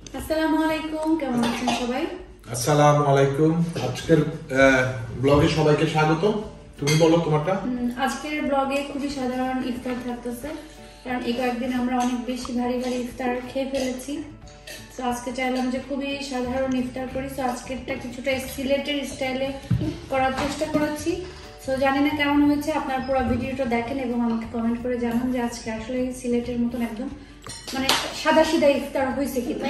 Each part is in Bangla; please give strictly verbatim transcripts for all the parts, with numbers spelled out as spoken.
আসসালামু আলাইকুম, কেমন আছেন সবাই? আসসালামু আলাইকুম। আজকের ব্লগে সবাইকে স্বাগত। তুমি বলো তোমারটা। আজকের ব্লগে খুবই সাধারণ ইফতার থাকতেছে, কারণ এই কয়েকদিন আমরা অনেক বেশি ভারী ভারী ইফতার খেয়ে ফেলেছি। তো আজকে চাইলাম যে খুবই সাধারণ ইফতার করি। তো আজকেরটা কিছুটা সিলেটের স্টাইলে করার চেষ্টা করেছি। তো জানি না কেমন হয়েছে, আপনার পুরো ভিডিওটা দেখেন এবং আমাকে কমেন্ট করে জানান যে আজকে আসলে সিলেটের মতন একদম মানে সাদা সিধা ইফতার হয়েছে কিনা।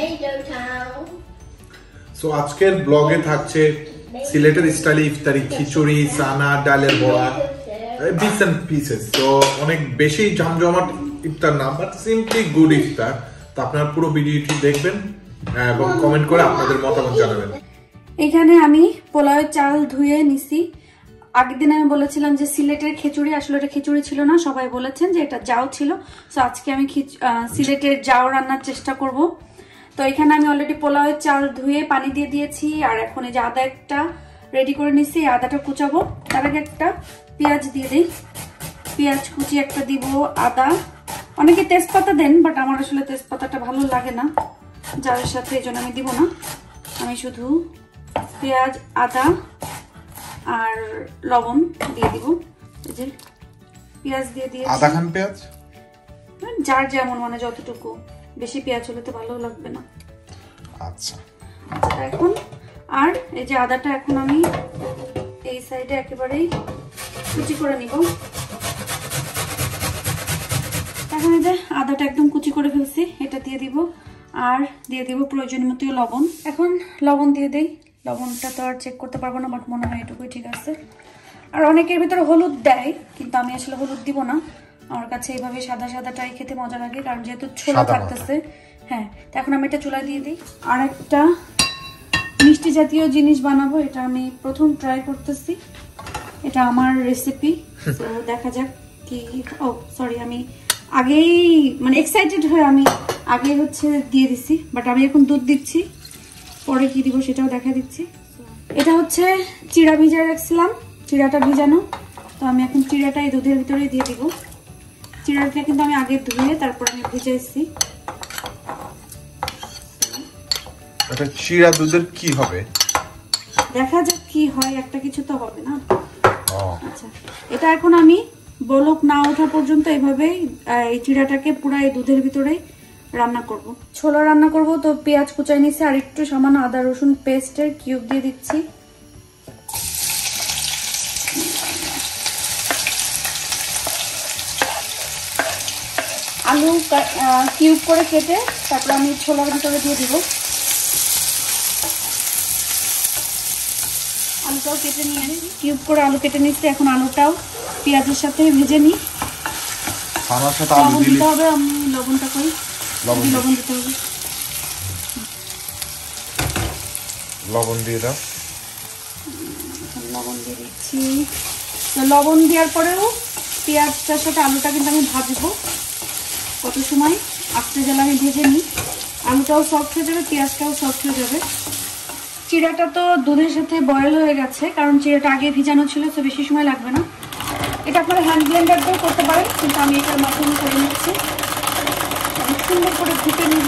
সো আজকের ব্লগে থাকছে সিলেটের স্টাইলে ইফতারি, খিচুড়ি, সানা, ডালের বড়া, বিটস এন্ড পিসেস। তো অনেক বেশি জমজমাট ইফতার না, বাট সিম্পলি গুড ইফতার। তো আপনারা পুরো ভিডিওটি দেখবেন এবং কমেন্ট করে আপনাদের মতামত জানাবেন। এখানে আমি পোলাওয়ের চাল ধুয়ে নিছি। আগের দিন আমি বলেছিলাম যে সিলেটের খিচুড়ি, আসলে এটা খিচুড়ি ছিল না, সবাই বলেছেন যে এটা জাউ ছিল। সো আজকে আমি সিলেটের জাউ রান্নার চেষ্টা করব। তো এখানে আমি অলরেডি পোলাওয়ের চাল ধুয়ে পানি দিয়ে দিয়েছি, আর এখন এই যে আদা একটা রেডি করে নিছি, আদাটা কুচাবো। তার আগে একটা পেঁয়াজ দিয়ে দিই, পেঁয়াজ কুচি একটা দিব, আদা, অনেকে তেজপাতা দেন, বাট আমার আসলে তেজপাতাটা ভালো লাগে না জাউয়ের সাথে, এই জন্য আমি দিব না। আমি শুধু পেঁয়াজ, আদা আর লবণ দিয়ে দিব। এই যে পেঁয়াজ দিয়ে দিয়েছি, আধা খান পেঁয়াজ, যার যেমন মানে যতটুকু, বেশি পেঁয়াজ হলে তো ভালো লাগবে না। আচ্ছা, এখন আর এই যে আদাটা এখন আমি এই সাইডে একেবারেই কুচি করে নিব। এখন এই যে আদাটা একদম কুচি করে ফেলছি, এটা দিয়ে দিব, আর দিয়ে দিব প্রয়োজনীয় মতো লবণ। এখন লবণ দিয়ে দেই। লবণটা তো আর চেক করতে পারবো না, বাট মনে হয় এটুকুই ঠিক আছে। আর অনেকের ভিতরে হলুদ দেয়, কিন্তু আমি আসলে হলুদ দিব না। আমার কাছে এইভাবে সাদা সাদাটাই খেতে মজা লাগে, কারণ যেহেতু ছোলা থাকতেছে। হ্যাঁ, তো এখন আমি এটা চুলায় দিয়ে দিই। আর একটা মিষ্টি জাতীয় জিনিস বানাবো, এটা আমি প্রথম ট্রাই করতেছি, এটা আমার রেসিপি। তো দেখা যাক কি। ও সরি, আমি আগেই মানে এক্সাইটেড হয়ে আমি আগে হচ্ছে দিয়ে দিছি, বাট আমি এখন দুধ দিচ্ছি, পরে কি দিব সেটাও দেখা দিচ্ছি। এটা হচ্ছে চিড়া ভিজায় রাখছিলাম, চিড়াটা ভিজানো। তো আমি এখন চিড়াটা এই দুধের ভিতরে দিয়ে দিব। চিড়াটা কিন্তু আমি আগে ধুয়ে তারপর আমি ভিজাইছি। এটা চিড়া দুধের কি হবে দেখা যাক কি হয়, একটা কিছু তো হবে না। আচ্ছা, এটা এখন আমি বলক না ওঠা পর্যন্ত এইভাবেই এই চিড়াটাকে পুরো এই দুধের ভিতরে রান্না করব। ছোলা রান্না করব। তো পেঁয়াজ কুচাই নিচ্ছি, আর একটু সামান্য আদা রসুন পেস্টের কিউব দিয়ে দিচ্ছি। আলু কিউব করে কেটে তারপর আমি ছোলার ভিতরে দিয়ে দিব। আলুটাও কেটে নিয়ে কিউব করে আলু কেটে নিচ্ছি। এখন আলুটাও পেঁয়াজের সাথে ভেজে নিই। লবণ দিতে হবে, আমি লবণটা করি, লবণ দিতে হবে, লবণ দিয়ে দাও। লবণ দিয়ে দিচ্ছি। তো লবণ দেওয়ার পরেও পেঁয়াজটার সাথে আলুটা কিন্তু আমি ভাজবো কত সময়, আস্তে জ্বালা আমি ভেজে নিই। আলুটাও সফট হয়ে যাবে, পেঁয়াজটাও সফট হয়ে যাবে। চিড়াটা তো দুধের সাথে বয়েল হয়ে গেছে, কারণ চিড়াটা আগে ভিজানো ছিল, তো বেশি সময় লাগবে না। এটা আপনারা হ্যান্ড ব্লেন্ডার দিয়েও করতে পারেন, কিন্তু আমি এটার মাধ্যমে করে নিচ্ছি। আমি সুন্দর করে ঘুটে নিব।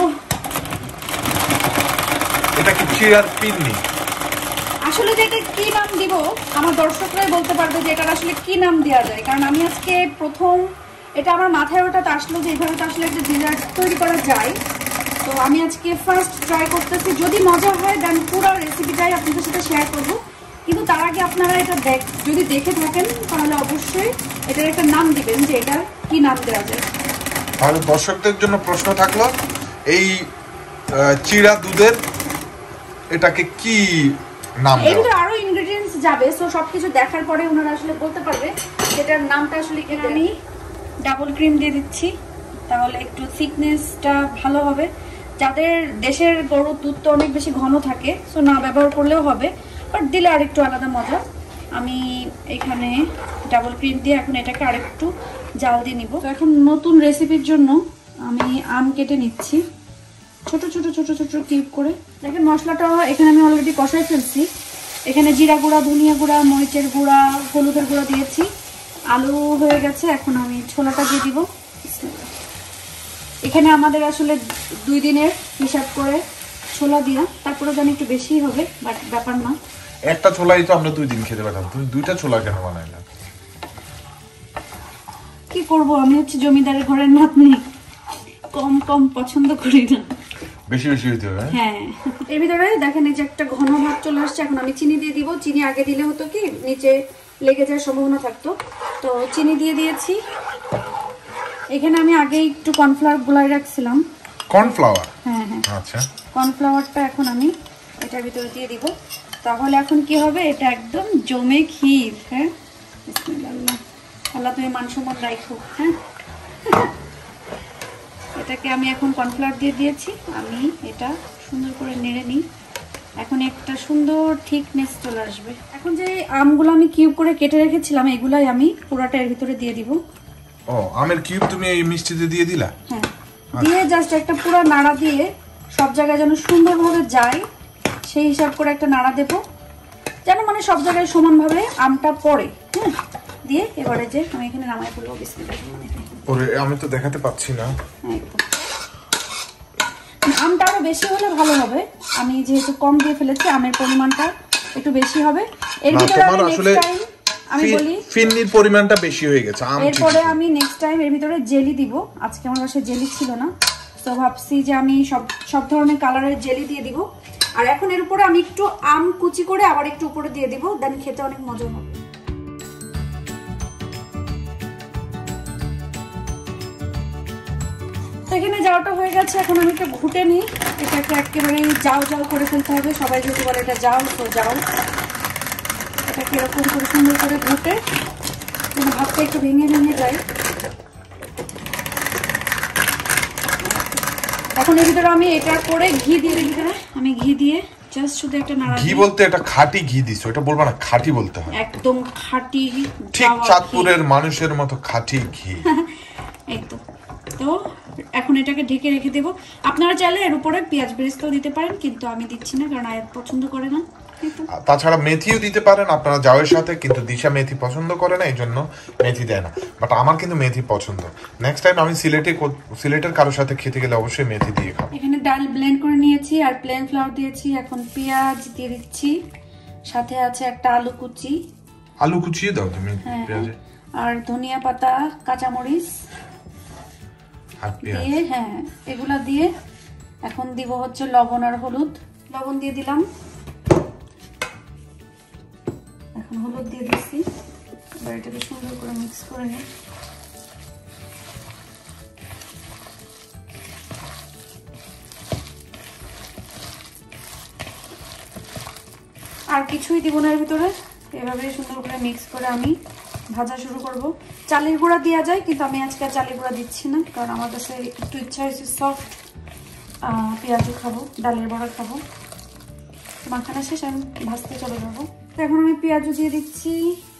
এটা কি চিড়ার পিন্নি? আসলে এটা কি নাম দিব আমার দর্শকরাই বলতে পারবে যে এটার আসলে কি নাম দেওয়া যায়, কারণ আমি আজকে প্রথম এটা আমার মাথায় ওটাতে আসলো যে এইভাবে তো আসলে একটা ডেজার্ট তৈরি করা যায়। তো আমি আজকে ফার্স্ট ট্রাই করতেছি, যদি মজা হয় দেন পুরো রেসিপিটাই আপনাদের সাথে শেয়ার করবো। কিন্তু তার আগে আপনারা এটা দেখ যদি দেখে থাকেন তাহলে অবশ্যই এটার একটা নাম দিবেন যে এটার কি নাম দেওয়া যায়। তাহলে দর্শকদের জন্য প্রশ্ন থাকলো, এই চিড়া দুধের এটাকে কি নাম দেওয়া? এগুলো আরো ইনগ্রেডিয়েন্টস যাবে, সো সবকিছু দেখার পরে ওনারা আসলে বলতে পারবে এটার নামটা আসলে কি। আমি ডাবল ক্রিম দিয়ে দিচ্ছি, তাহলে একটু থিকনেসটা ভালো হবে। যাদের দেশের গরুর দুধ তো অনেক বেশি ঘন থাকে, সো না ব্যবহার করলেও হবে, বাট দিলে আর একটু আলাদা মজা। আমি এখানে ডাবল ক্রিম দিয়ে এখন এটাকে আরেকটু জাল দিয়ে নিব। তো এখন নতুন রেসিপির জন্য আমি আম কেটে নিচ্ছি ছোট ছোট ছোট ছোট কিউব করে। দেখেন মশলাটা এখানে আমি অলরেডি কষাই ফেলছি। এখানে জিরা গুঁড়া, ধনিয়া গুঁড়া, মরিচের গুঁড়া, হলুদের গুঁড়া দিয়েছি। আলু হয়ে গেছে, এখন আমি ছোলাটা দিয়ে দিব। এখানে আমাদের আসলে দুই দিনের হিসাব করে ছোলা দিয়া, তারপরে জানি একটু বেশি হবে, বাট ব্যাপার না। একটা ছোলাই তো আমরা দুই দিন খেতে পারতাম, তুমি দুইটা ছোলা কেন বানাইলা? কি করব, আমি হচ্ছে জমিদারের ঘরের নাতনি, কম কম পছন্দ করি না, বেশি বেশি হইতে হবে। হ্যাঁ, এর ভিতরে দেখেন এই যে একটা ঘন ভাব চলে আসছে। এখন আমি চিনি দিয়ে দিব। চিনি আগে দিলে হতো কি নিচে লেগে যাওয়ার সম্ভাবনা থাকতো, তো চিনি দিয়ে দিয়েছি। এখানে আমি আগে একটু কর্নফ্লাওয়ার গুলাই রাখছিলাম। কর্নফ্লাওয়ার? হ্যাঁ হ্যাঁ, আচ্ছা। কর্নফ্লাওয়ারটা এখন আমি এটার ভিতরে দিয়ে দিব। তাহলে এখন কি হবে, এটা একদম জমে ক্ষীর। হ্যাঁ, বিসমিল্লাহ, আল্লাহ তুমি মান সম্মান রাখো। হ্যাঁ, এটাকে আমি এখন কর্নফ্লাওয়ার দিয়ে দিয়েছি। আমি এটা সুন্দর করে নেড়ে নিই। এখন একটা সুন্দর থিকনেস চলে আসবে। এখন যে আমগুলো আমি কিউব করে কেটে রেখেছিলাম, এগুলাই আমি পুরাটা এর ভিতরে দিয়ে দিব। ও, আমের কিউব তুমি এই মিষ্টিতে দিয়ে দিলা? হ্যাঁ, দিয়ে জাস্ট একটা পুরো নাড়া দিয়ে সব জায়গায় যেন সুন্দরভাবে যায় সেই হিসাব করে একটা নাড়া দেব, যেন মানে সব জায়গায় সমানভাবে আমটা পড়ে। হ্যাঁ, দিয়ে এবারে যে আমি এখানে নামাই ফেলবো। বিসমিল্লাহ। ওরে, আমি তো দেখাতে পাচ্ছি না। আমটা আরো বেশি হলে ভালো হবে, আমি যেহেতু কম দিয়ে ফেলেছি, আমের পরিমাণটা একটু বেশি হবে। এর ভিতরে আমি নেক্সট টাইম আমি বলি ফিন্নির পরিমাণটা বেশি হয়ে গেছে। এরপরে আমি নেক্সট টাইম এর ভিতরে জেলি দিব। আজকে আমার বাসায় জেলি ছিল না, তো ভাবছি যে আমি সব সব ধরনের কালারের জেলি দিয়ে দিব। আর এখন এর উপরে আমি একটু আম কুচি করে আবার একটু উপরে দিয়ে দিব, দেন খেতে অনেক মজা হবে। এখানে জাউটা হয়ে গেছে, এখন আমি একটু ঘুটে নিই। এটাকে একেবারে জাউ জাউ করে ফেলতে হবে, সবাই যেহেতু বলে এটা জাউ, তো জাউ। এটাকে এরকম করে সুন্দর করে ঘুটে যেন ভাতটা একটু ভেঙে ভেঙে যায়। এখন এর ভিতরে আমি এটা করে ঘি দিয়ে দিই। আমি ঘি দিয়ে জাস্ট শুধু একটা নাড়া। ঘি বলতে এটা খাঁটি ঘি দিছো, এটা বলবা না, খাঁটি বলতে হয়। একদম খাঁটি, ঠিক চাঁদপুরের মানুষের মতো খাঁটি ঘি। একদম। তো এখন এটাকে ঢেকে রেখে দেব। আপনারা চাইলে এর উপরে পেঁয়াজ বেরেস্তাও দিতে পারেন, কিন্তু আমি দিচ্ছি না কারণ আয়াত পছন্দ করে না। তাছাড়া মেথিও দিতে পারেন আপনারা জাউয়ের সাথে, কিন্তু দিশা মেথি পছন্দ করে না, এই জন্য মেথি দেয় না। বাট আমার কিন্তু মেথি পছন্দ। নেক্সট টাইম আমি সিলেটে সিলেটের কারোর সাথে খেতে গেলে অবশ্যই মেথি দিয়ে খাবো। এখানে ডাল ব্লেন্ড করে নিয়েছি আর প্লেন ফ্লাওয়ার দিয়েছি। এখন পেঁয়াজ দিয়ে দিচ্ছি, সাথে আছে একটা আলু কুচি। আলু কুচিয়ে দাও তুমি পেঁয়াজে, আর ধনিয়া পাতা, কাঁচামরিচ দিয়ে, হ্যাঁ এগুলা দিয়ে এখন দিব হচ্ছে লবণ আর হলুদ। লবণ দিয়ে দিলাম, এখন হলুদ দিয়ে দিচ্ছি। এবার এটাকে সুন্দর করে মিক্স করে নিই। আর কিছুই দিব না এর ভিতরে, এভাবে সুন্দর করে মিক্স করে আমি ভাজা শুরু করব। চালের গুঁড়া দেওয়া যায়, কিন্তু আমি আজকে চালের গুঁড়া দিচ্ছি না, কারণ আমার কাছে একটু ইচ্ছা হয়েছে সফট পেঁয়াজও খাবো, ডালের বড়া খাবো। মাখানা শেষ, আমি ভাজতে চলে যাবো। তো এখন আমি পেঁয়াজও দিয়ে দিচ্ছি।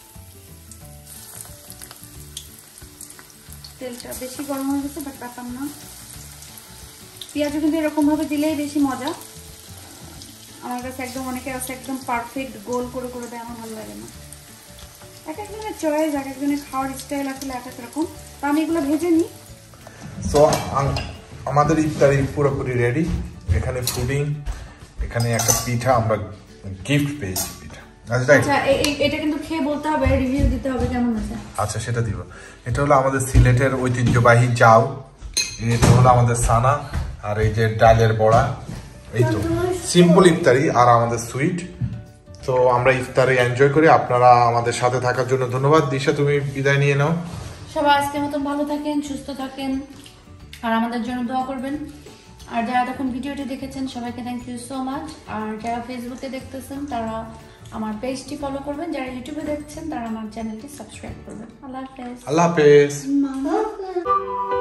তেলটা বেশি গরম হয়ে গেছে, বাট ব্যাপার না। পেঁয়াজও কিন্তু এরকম ভাবে দিলেই বেশি মজা। আমার কাছে একদম অনেকে আছে একদম পারফেক্ট গোল করে করে দেয়, আমার ভালো লাগে না। এক একজনের চয়েস, এক একজনের খাওয়ার স্টাইল আসলে এক এক রকম। তো আমি এগুলো ভেজে নিই। সো আমাদের ইফতারি পুরোপুরি রেডি। এখানে পুডিং, এখানে একটা পিঠা আমরা গিফট পেয়েছি। পিঠা আচ্ছা, এটা কিন্তু খেয়ে বলতে হবে, রিভিউ দিতে হবে কেমন আছে। আচ্ছা, সেটা দিব। এটা হলো আমাদের সিলেটের ঐতিহ্যবাহী জাউ, এটা হলো আমাদের সানা, আর এই যে ডালের বড়া। এই তো সিম্পল ইফতারি আর আমাদের সুইট। তো আমরা ইফতারে এনজয় করি। আপনারা আমাদের সাথে থাকার জন্য ধন্যবাদ। দিশা, তুমি বিদায় নিয়ে নাও। সবাই আজকের মতন ভালো থাকেন, সুস্থ থাকেন, আর আমাদের জন্য দোয়া করবেন। আর যারা তখন ভিডিওটি দেখেছেন সবাইকে থ্যাংক ইউ সো মাচ। আর যারা ফেসবুকে দেখতেছেন তারা আমার পেজটি ফলো করবেন, যারা ইউটিউবে দেখছেন তারা আমার চ্যানেলটি সাবস্ক্রাইব করবেন। আল্লাহ হাফেজ। আল্লাহ হাফেজ।